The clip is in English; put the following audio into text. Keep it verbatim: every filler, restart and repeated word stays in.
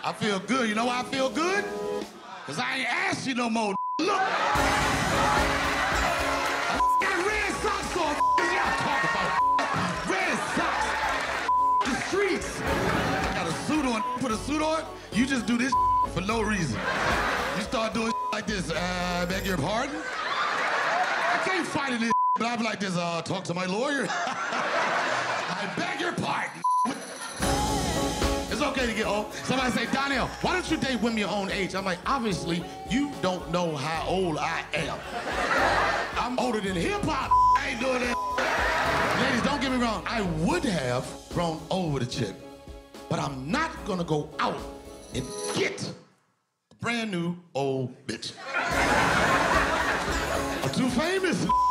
I feel good. You know why I feel good? Because I ain't asked you no more. Look. I got red socks on. Y'all talk about red socks. The streets. I got a suit on. Put a suit on. You just do this for no reason. You start doing like this. Uh, beg your pardon? I can't fight in this, but I be like this. Uh, talk to my lawyer. I beg your pardon. It's okay to get old. Somebody say, Donnell, why don't you date women your own age? I'm like, obviously, you don't know how old I am. I'm older than hip-hop. I ain't doing that. Ladies, don't get me wrong. I would have grown old with a chick, but I'm not gonna go out and get a brand new old bitch. I'm too famous.